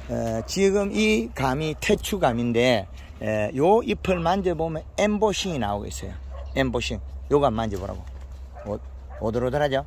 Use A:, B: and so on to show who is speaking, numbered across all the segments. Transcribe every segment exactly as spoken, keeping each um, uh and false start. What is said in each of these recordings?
A: 어, 지금 이 감이 태추감인데 에, 요 잎을 만져보면 엠보싱이 나오고 있어요. 엠보싱. 요거 한번 만져보라고. 오, 오돌오돌하죠?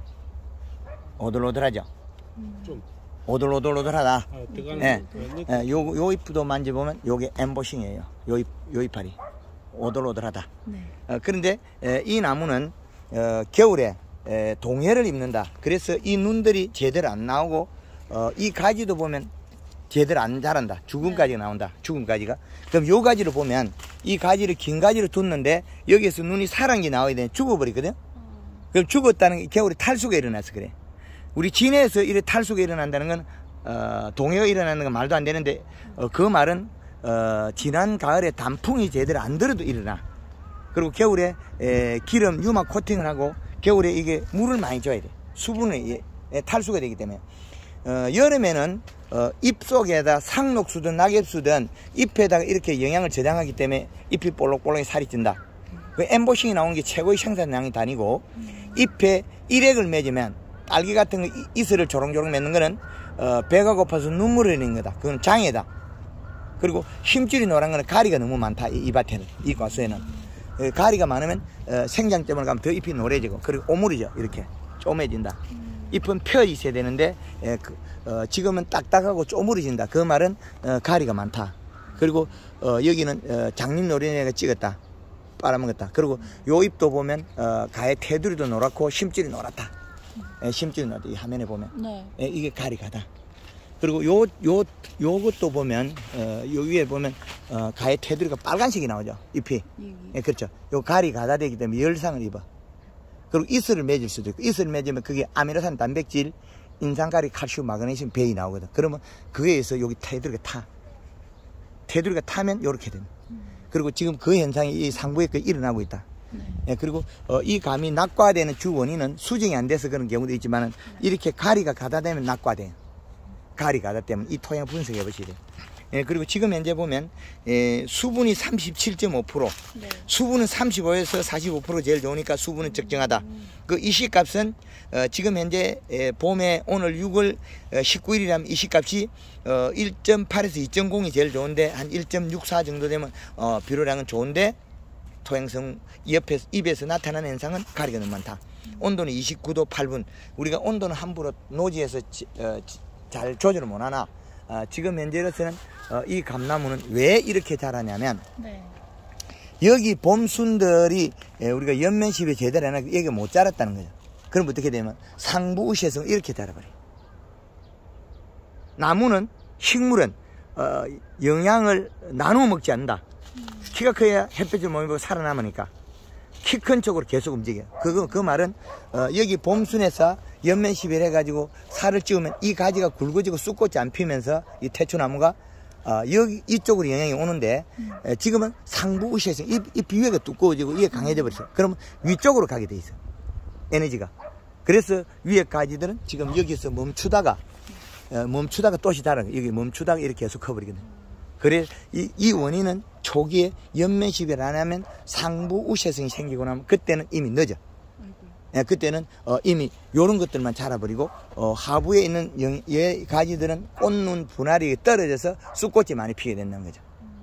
A: 오돌오돌하죠?
B: 좀
A: 오돌오돌오돌하다.
B: 아,
A: 예. 예, 요, 요 잎도 만져보면 요게 엠보싱이에요. 요 잎, 요 잎알이. 오돌오돌하다.
C: 네.
A: 어, 그런데 에, 이 나무는 어, 겨울에 에, 동해를 입는다. 그래서 이 눈들이 제대로 안 나오고 어, 이 가지도 보면 제대로 안 자란다. 죽은 가지가 나온다. 죽은 가지가. 그럼 요 가지를 보면 이 가지를 긴 가지를 뒀는데 여기에서 눈이 사란 게 나와야 되는 죽어버리거든. 그럼 죽었다는 게 겨울에 탈수가 일어나서 그래. 우리 진해에서 이래 탈수가 일어난다는 건 어, 동해가 일어나는 건 말도 안 되는데 어, 그 말은 어, 지난 가을에 단풍이 제대로 안 들어도 일어나. 그리고 겨울에 에, 기름 유막 코팅을 하고 겨울에 이게 물을 많이 줘야 돼. 수분이 예, 예, 탈수가 되기 때문에 어, 여름에는 어, 잎 속에다 상록수든 낙엽수든 잎에다가 이렇게 영양을 저장하기 때문에 잎이 볼록볼록하게 살이 찐다. 그 엠보싱이 나오는 게 최고의 생산량이 다니고 잎에 일액을 맺으면 딸기 같은 거 이슬을 조롱조롱 맺는 거는 어, 배가 고파서 눈물을 흘리는 거다. 그건 장애다. 그리고 힘줄이 노란 거는 가리가 너무 많다. 이, 이 밭에는, 이 과수에는. 어, 가리가 많으면 어, 생장점을 가면 더 잎이 노래지고 그리고 오물이죠. 이렇게 쪼매진다. 잎은 펴 있어야 되는데 에, 그, 어, 지금은 딱딱하고 쪼무러진다. 그 말은 어, 가리가 많다. 그리고 어, 여기는 어, 장님노린애가 찍었다. 빨아먹었다. 그리고 요 잎도 보면 어, 가에 테두리도 노랗고 심줄이 노랗다. 에, 심줄이 노랗다. 이 화면에 보면
C: 네.
A: 에, 이게 가리가다. 그리고 요, 요, 요것도 보면 어, 요 위에 보면 어, 가에 테두리가 빨간색이 나오죠. 잎이. 예, 그렇죠. 요 가리가다 되기 때문에 열상을 입어. 그리고 이슬을 맺을 수도 있고, 이슬을 맺으면 그게 아미노산, 단백질, 인산가리, 칼슘, 마그네슘, 배이 나오거든. 그러면 그에 의해서 여기 테두리가 타. 테두리가 타면 요렇게 됩니다. 음. 그리고 지금 그 현상이 이 상부에 일어나고 있다. 네. 예, 그리고 어, 이 감이 낙과되는 주 원인은 수정이 안 돼서 그런 경우도 있지만은 네. 이렇게 가리가 가다 되면 낙과돼요. 가리 가다 되면 이 토양 분석해 보시야 돼요. 예, 그리고 지금 현재 보면 예, 수분이 삼십칠 점 오 퍼센트, 네. 수분은 삼십오에서 사십오 퍼센트 제일 좋으니까 수분은 적정하다. 음. 그 이 시값은 어, 지금 현재 예, 봄에 오늘 유월 십구 일이라면 이 시값이 어, 일 점 팔에서 이 점 공이 제일 좋은데 한 일 점 육사 정도 되면 어, 비료량은 좋은데 토양성 옆에서 입에서 나타나는 현상은 가리가 너무 많다. 음. 온도는 이십구 도 팔 분. 우리가 온도는 함부로 노지에서 지, 어, 지, 잘 조절을 못하나 어, 지금 현재로서는 어, 이 감나무는 왜 이렇게 자라냐면 네. 여기 봄순들이 예, 우리가 연면십에 제대로 안 하고 여기 못 자랐다는 거죠. 그럼 어떻게 되면 상부우시에서 이렇게 자라버려요. 나무는 식물은 어, 영양을 나누어 먹지 않는다. 음. 키가 커야 햇볕을 못 입고 살아남으니까 키 큰 쪽으로 계속 움직여요. 그거, 그 말은 어, 여기 봄순에서 연면십일 해가지고 살을 찌우면 이 가지가 굵어지고 쑥꽃이 안 피면서 이 태초나무가 어, 여기 이쪽으로 영향이 오는데 음. 에, 지금은 상부우시에서 이, 이 비위가 두꺼워지고 이게 강해져 버렸어요. 그러면 위쪽으로 가게 돼 있어요. 에너지가. 그래서 위에 가지들은 지금 여기서 멈추다가 어, 멈추다가 또시 다른 여기 멈추다가 이렇게 계속 커버리거든요. 그래 이, 이 원인은 초기에 연면십일 안 하면 상부우시성이 생기고 나면 그때는 이미 늦어. 예, 그때는 어, 이미 요런 것들만 자라버리고 어, 하부에 있는 영, 예, 가지들은 꽃눈 분할이 떨어져서 쑥꽃이 많이 피게 된다는 거죠.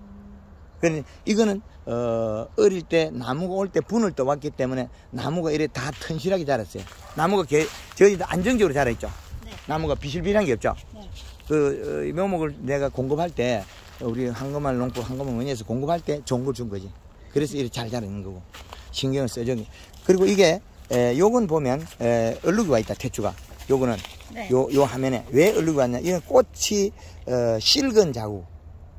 A: 그러니 이거는 어, 어릴 때 나무가 올 때 분을 떠왔기 때문에 나무가 이래 다 튼실하게 자랐어요. 나무가 개, 저희도 안정적으로 자라있죠. 네. 나무가 비실비실한 게 없죠. 네. 그 어, 묘목을 내가 공급할 때 우리 황금알 농부 황금알 원에서 공급할 때 좋은 걸 준 거지. 그래서 이렇게 잘 자라는 거고 신경을 써줘. 그리고 이게 에, 요건 보면 에, 얼룩이 와 있다. 태추가 요거는 네. 요, 요 화면에 왜 얼룩이 왔냐. 이건 꽃이 어, 실근 자국,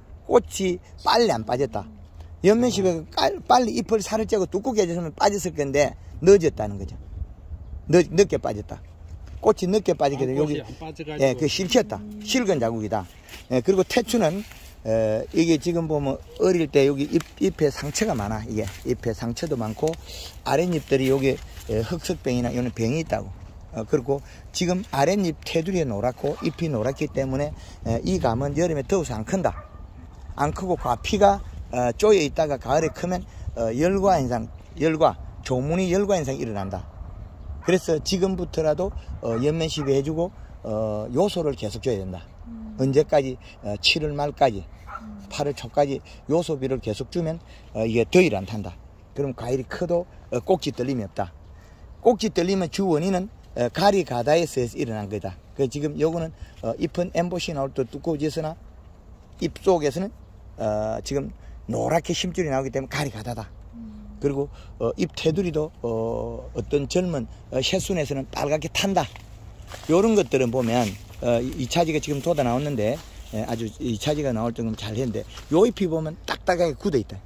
A: 꽃이 빨리 안 빠졌다. 연면십에 빨리 잎을 살을 째고 두껍게 해줬으면 빠졌을 건데 늦었다는 거죠. 늦, 늦게 빠졌다. 꽃이 늦게 빠지게 되면 여기 예, 그 실켰다. 실근 자국이다. 예, 그리고 태추는 에, 이게 지금 보면 어릴 때 여기 잎, 잎에 상처가 많아. 이게 잎에 상처도 많고 아랫잎들이 여기 에, 흑석병이나 이런 병이 있다고. 어, 그리고 지금 아랫잎 테두리에 노랗고 잎이 노랗기 때문에 에, 이 감은 여름에 더워서 안 큰다. 안 크고 과피가 어, 쪼여 있다가 가을에 크면 어, 열과 현상, 열과 조문이 열과 현상이 일어난다. 그래서 지금부터라도 어, 연면시비 해주고 어, 요소를 계속 줘야 된다. 언제까지? 어, 칠월 말까지, 팔월 초까지 요소비를 계속 주면 어, 이게 더위를 안 탄다. 그럼 과일이 커도 어, 꼭지 떨림이 없다. 꼭지 떨림의 주 원인은 어, 가리 가다에서 일어난 거다. 그 지금 요거는 어, 잎은 엠보시 나올 때 두꺼워졌으나 잎 속에서는 어, 지금 노랗게 심줄이 나오기 때문에 가리 가다다. 음. 그리고 어, 잎 테두리도 어, 어떤 젊은 어, 새순에서는 빨갛게 탄다. 요런 것들은 보면 어, 이 차지가 지금 돋아 나왔는데 예, 아주 이 차지가 나올 정도면 잘 했는데 요 잎이 보면 딱딱하게 굳어 있다.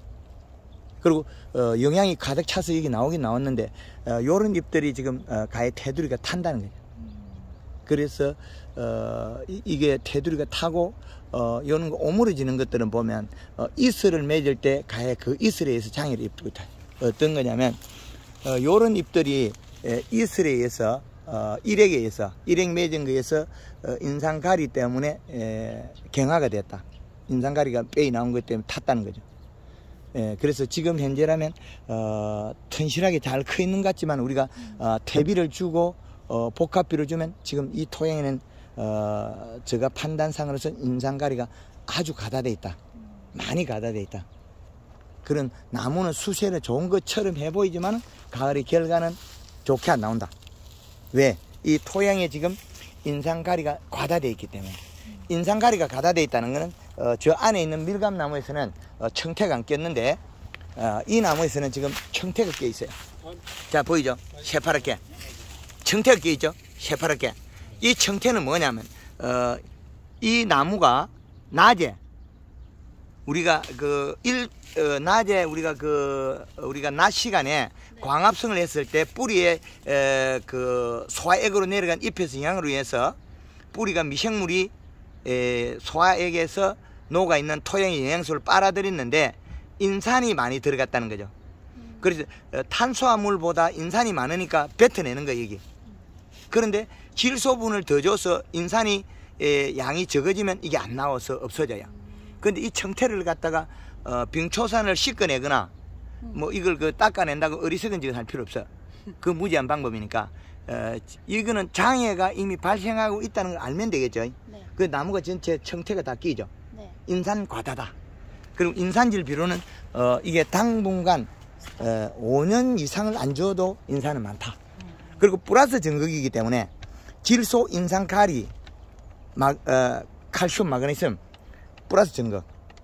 A: 그리고 어, 영양이 가득 차서 여기 나오긴 나왔는데 어, 요런 잎들이 지금 어, 가의 테두리가 탄다는 거죠. 그래서 어, 이, 이게 테두리가 타고 어, 요런 거 오므러지는 것들은 보면 어, 이슬을 맺을 때 가에 그 이슬에 의해서 장애를 입고 있다. 어떤 거냐면 어, 요런 잎들이 에, 이슬에 의해서 어, 일액에 의해서 일액 맺은 거에 의해서 어, 인상가리 때문에 에, 경화가 됐다. 인상가리가 빼이 나온 것 때문에 탔다는 거죠. 예, 그래서 지금 현재라면 어, 튼실하게 잘 커 있는 것 같지만 우리가 어, 퇴비를 주고 어, 복합비를 주면 지금 이 토양에는 어, 제가 판단상으로서 인상가리가 아주 가다돼 있다. 많이 가다돼 있다. 그런 나무는 수세는 좋은 것처럼 해 보이지만 가을의 결과는 좋게 안 나온다. 왜? 이 토양에 지금 인상가리가 과다돼 있기 때문에. 인상가리가 가다돼 있다는 것은 어, 저 안에 있는 밀감나무에서는 어, 청태가 안 꼈는데 어, 이 나무에서는 지금 청태가 껴 있어요. 자, 보이죠? 새파랗게 청태가 껴 있죠? 새파랗게. 이 청태는 뭐냐면 어, 이 나무가 낮에 우리가 그 일 어, 낮에 우리가 그 우리가 낮 시간에 광합성을 했을 때 뿌리에 에, 그 소화액으로 내려간 잎에서 영향으로 인해서 뿌리가 미생물이 에, 소화액에서 녹아 있는 토양의 영양소를 빨아들였는데 인산이 많이 들어갔다는 거죠. 그래서 어, 탄수화물보다 인산이 많으니까 뱉어내는 거예요, 여기. 그런데 질소분을 더 줘서 인산이 에, 양이 적어지면 이게 안 나와서 없어져요. 그런데 이 청태를 갖다가 어, 빙초산을 씻어내거나 뭐 이걸 그 닦아낸다고 어리석은 짓을 할 필요 없어. 그 무지한 방법이니까 어, 이거는 장애가 이미 발생하고 있다는 걸 알면 되겠죠. 네. 그 나무가 전체 청태가 다 끼죠. 네. 인산 과다다. 그리고 인산질 비료는 어, 이게 당분간 어, 오 년 이상을 안 줘도 인산은 많다. 그리고 플러스 전극이기 때문에 질소, 인산, 가리, 마, 어, 칼슘, 마그네슘, 플러스 전극,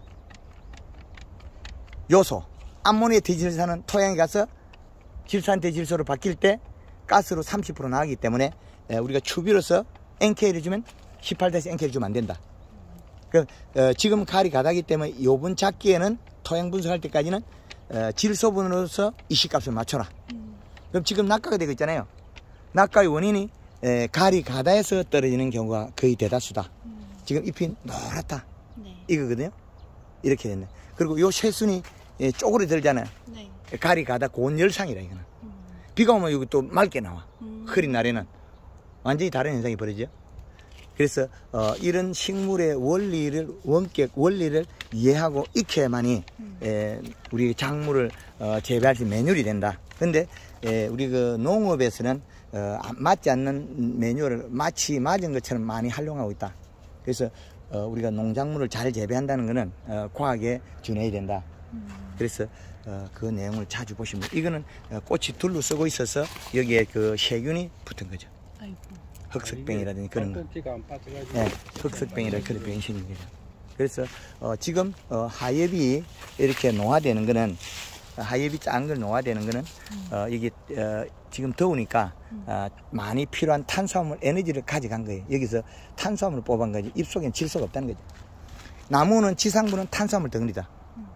A: 요소, 암모니아 대질소는 토양에 가서 질산 대질소로 바뀔 때 가스로 삼십 퍼센트 나가기 때문에 에, 우리가 추비로서 엔케이를 주면 십팔 대에서 엔케이를 주면 안 된다. 그, 어, 지금 가리 가다기 때문에 요번 작기에는 토양 분석할 때까지는 어, 질소분으로서 이식값을 맞춰라. 음. 그럼 지금 낙가가 되고 있잖아요. 낙가의 원인이 에, 가리 가다에서 떨어지는 경우가 거의 대다수다. 음. 지금 잎이 노랗다. 네. 이거거든요. 이렇게 됐네. 그리고 요 쇠순이 예, 쪼그려 들잖아요. 네. 가리 가다 고온 열상이라 이거는. 음. 비가 오면 여기 또 맑게 나와. 음. 흐린 날에는 완전히 다른 현상이 벌어지죠. 그래서 어, 이런 식물의 원리를 원격 원리를 이해하고 익혀야만이 음. 에, 우리 작물을 어, 재배할 수 있는 매뉴얼이 된다. 근데 에, 우리 그 농업에서는 어, 맞지 않는 매뉴얼을 마치 맞은 것처럼 많이 활용하고 있다. 그래서 어, 우리가 농작물을 잘 재배한다는 것은 어, 과학에 준해야 된다. 음. 그래서 어, 그 내용을 자주 보시면 돼요. 이거는 어, 꽃이 둘러쓰고 있어서 여기에 그 세균이 붙은 거죠. 아이고. 흑석병이라든지 그런 거. 네, 흑석병이라 그런 병신인 거죠. 그래서 어, 지금 어, 하엽이 이렇게 노화되는 거는 하엽이 작은 걸 노화되는 거는 음. 어, 이게 어, 지금 더우니까 음. 어, 많이 필요한 탄수화물 에너지를 가져간 거예요. 여기서 탄수화물을 뽑은 거지 잎속에는 질소가 없다는 거죠. 나무는 지상부는 탄수화물 덩어리다. 음.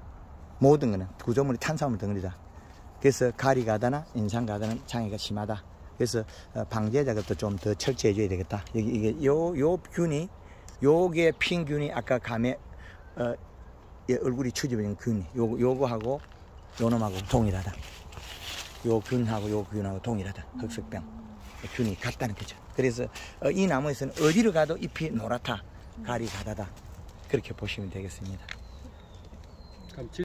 A: 모든 거는 구조물이 탄수화물 덩어리다. 그래서 가리 가다나 인상 가다는 장애가 심하다. 그래서 방제 작업도 좀 더 철저해 줘야 되겠다. 여기 이게 요 요 균이 요게 핀 균이 아까 감에 어, 예, 얼굴이 추집어진 균이 요 요거하고 요놈하고 동일하다. 요 균하고 요 균하고 동일하다. 흑석병 균이 같다는 거죠. 그래서 어, 이 나무에서는 어디로 가도 잎이 노랗다. 가리 가다다. 그렇게 보시면 되겠습니다.